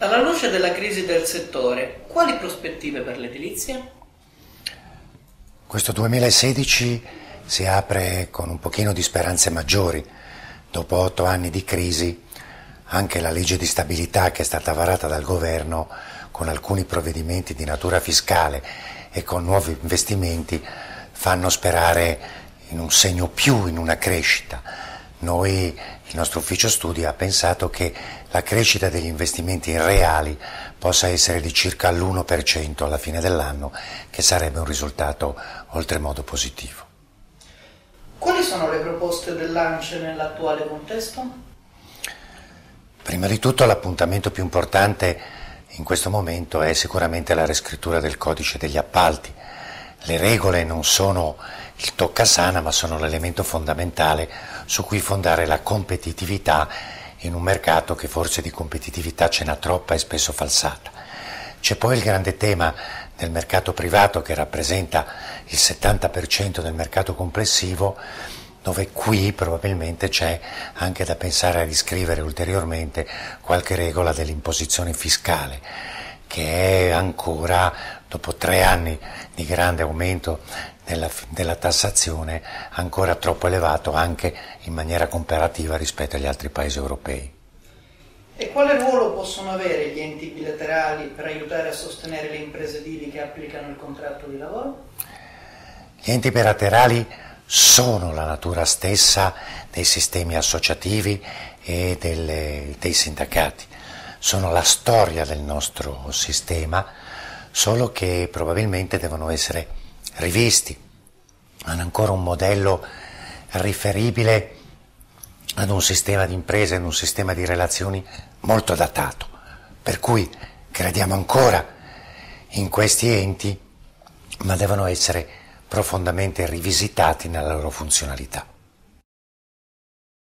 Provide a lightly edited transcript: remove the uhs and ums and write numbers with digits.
Alla luce della crisi del settore, quali prospettive per l'edilizia? Questo 2016 si apre con un pochino di speranze maggiori. Dopo 8 anni di crisi, anche la legge di stabilità che è stata varata dal governo, con alcuni provvedimenti di natura fiscale e con nuovi investimenti, fanno sperare in un segno più, in una crescita. Noi, il nostro ufficio studi, ha pensato che la crescita degli investimenti reali possa essere di circa l'1% alla fine dell'anno, che sarebbe un risultato oltremodo positivo. Quali sono le proposte dell'ANCE nell'attuale contesto? Prima di tutto l'appuntamento più importante in questo momento è sicuramente la riscrittura del codice degli appalti. Le regole non sono il toccasana, ma sono l'elemento fondamentale su cui fondare la competitività in un mercato che forse di competitività ce n'ha troppa e spesso falsata. C'è poi il grande tema del mercato privato che rappresenta il 70% del mercato complessivo, dove qui probabilmente c'è anche da pensare a riscrivere ulteriormente qualche regola dell'imposizione fiscale, che è ancora, dopo 3 anni di grande aumento della tassazione, ancora troppo elevato anche in maniera comparativa rispetto agli altri paesi europei. E quale ruolo possono avere gli enti bilaterali per aiutare a sostenere le imprese edili che applicano il contratto di lavoro? Gli enti bilaterali sono la natura stessa dei sistemi associativi e dei sindacati, sono la storia del nostro sistema, solo che probabilmente devono essere rivisti. Hanno ancora un modello riferibile ad un sistema di imprese, ad un sistema di relazioni molto datato, per cui crediamo ancora in questi enti, ma devono essere profondamente rivisitati nella loro funzionalità.